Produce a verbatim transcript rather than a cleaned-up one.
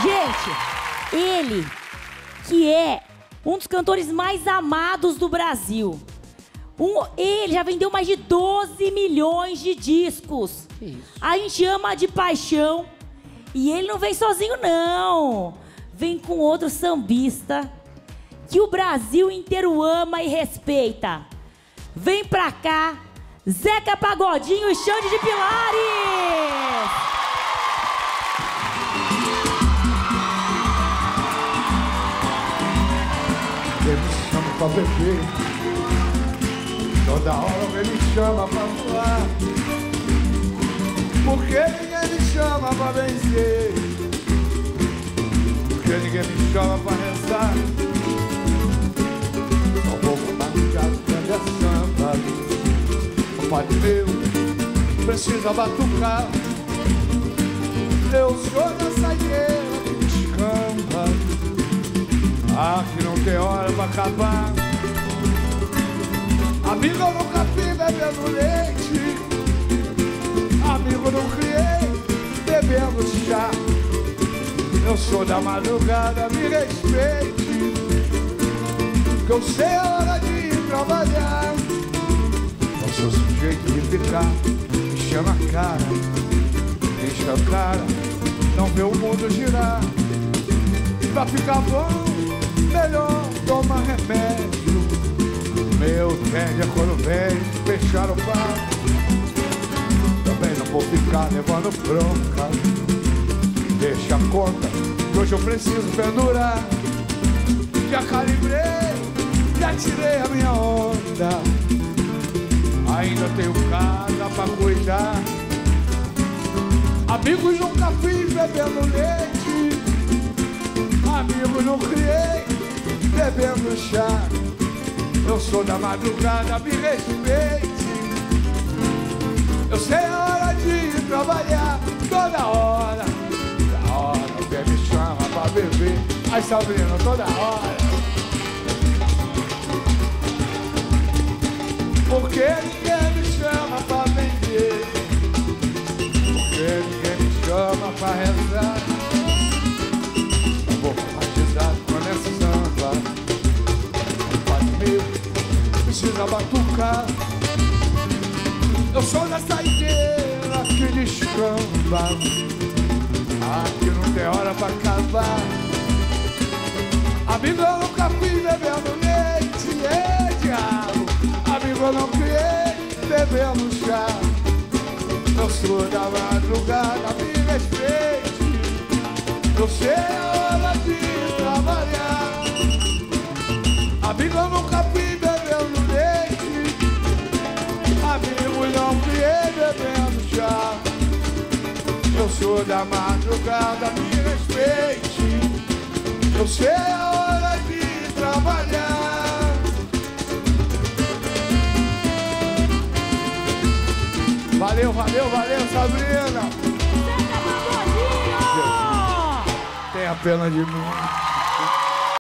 Gente, ele que é um dos cantores mais amados do Brasil. Um, ele já vendeu mais de doze milhões de discos. Isso. A gente ama de paixão. E ele não vem sozinho, não. Vem com outro sambista que o Brasil inteiro ama e respeita. Vem pra cá, Zeca Pagodinho e Xande de Pilares! Ele me chama pra beber, toda hora ele me chama pra voar. Porque ninguém me chama pra vencer, porque ninguém me chama pra rezar. Só vou botar no caso que é samba. O pai meu precisa batucar. Eu sou da saideira que descamba. Aqui não tem hora pra acabar. Amigo, eu nunca vi bebendo leite. Amigo, não criei bebendo chá. Eu sou da madrugada, me respeite, que eu sei a hora de ir trabalhar. Eu sou sujeito de ficar, me chama a cara, deixa a cara, não vê o mundo girar. Pra ficar bom, melhor tomar remédio. Meu tende é quando vem fechar o bar. Também não vou ficar levando bronca. Deixa a conta, que hoje eu preciso pendurar. Já calibrei, já tirei a minha onda. Ainda tenho casa pra cuidar. Amigos nunca fiz bebendo leite. Amigos não criei bebendo chá. Eu sou da madrugada, me respeite. Eu sei a hora de ir trabalhar. Toda hora, toda hora alguém me chama pra beber. Ai, Sabrina, toda hora. Porque ninguém me chama pra vender, porque ninguém me chama pra rezar. Não vou romantizar quando é samba. O pai meu precisa batucar. Eu sou da saideira que descamba. Aqui não tem hora pra acabar. Amigo, eu nunca fui bebendo leite, é diabo. Amigo, eu não criei bebendo chá. Eu sou da madrugada, me respeite. Eu sei a hora de trabalhar. Amigo, eu nunca fui bebendo leite. Amigo, não criei bebendo chá. Eu sou da madrugada, me respeite. Eu sei a hora de trabalhar. Valeu, valeu, valeu, Sabrina. Zeca Pagodinho! Tenha pena de mim.